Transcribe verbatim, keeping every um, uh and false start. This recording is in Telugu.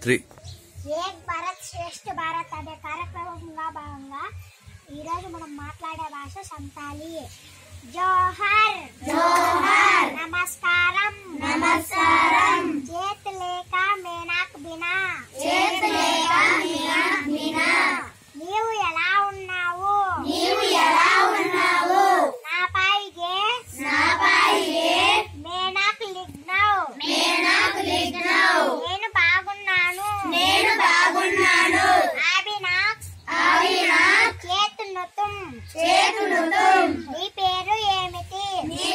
త్రీ ఏక్ భారత్ శ్రేష్ఠ భారత్ అనే కార్యక్రమంలో భాగంగా ఈరోజు మనం మాట్లాడే భాష సంతాలి. జోహర్ జోహర్, నమస్కారం నమస్కారం, చేత్ లేక మేనాక్ బినా చేత్ లేక మేనాక్ బినా, నీవు ఎలా ఉన్నావు నీవు ఎలా ఉన్నావు, నా పాయిగే నా పాయిగే మేనాక్ లిగ్నౌ మేనాక్ లిగ్నౌ, నేను బాగున్నాను నేను బాగున్నాను, ఆబినాక్ ఆబినాక్, చేత్ నుతుం చేత్ నుతుం, నీ పేరు ఏమిటి నీ